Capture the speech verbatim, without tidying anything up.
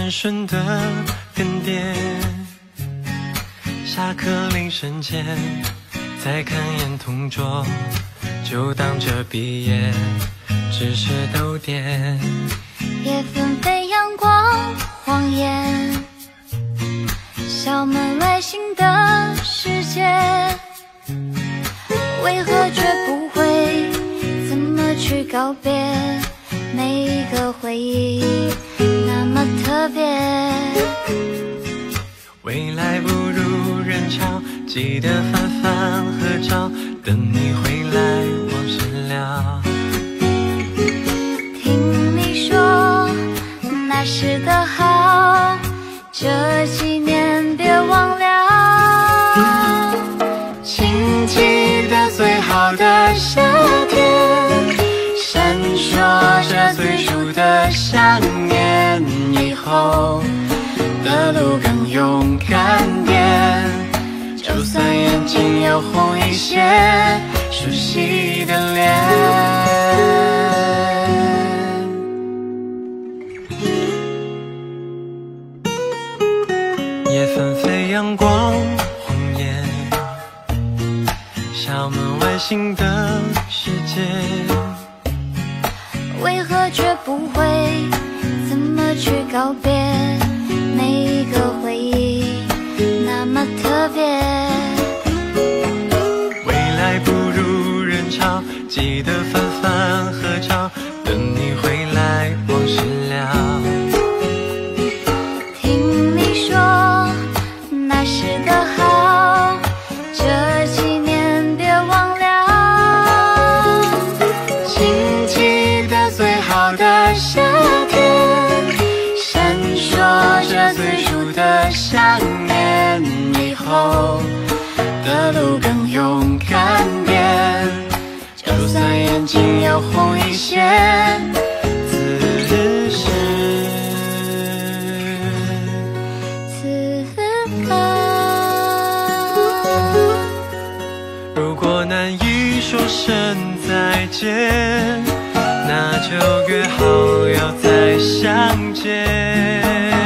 单纯的更迭。下课铃声前，再看眼同桌，就当这毕业只是逗点。 夜纷飞阳光晃眼，校门外新的世界，为何学不会怎么去告别？每一个回忆那么特别。 未来不如人潮，记得翻翻合照，等你回来往事聊。 听你说那时的好，这几年别忘了。 请记得最好的夏天，闪烁着最初的想念，以后的路更勇敢点。就算眼睛有红一些，熟悉的脸。夜纷飞阳光晃眼，校门外新的世界。 为何却不会怎么去告别？每一个回忆那么特别。 未来不如人潮，记得翻翻合照，等你回来往事聊。 听你说那时的好，这几年别忘了。 请记得最好的夏天，闪烁着最初的想念，以后的路更勇敢点。就算眼睛有红一些，此时此刻， 如果难以说声再见，那就约好要再相见。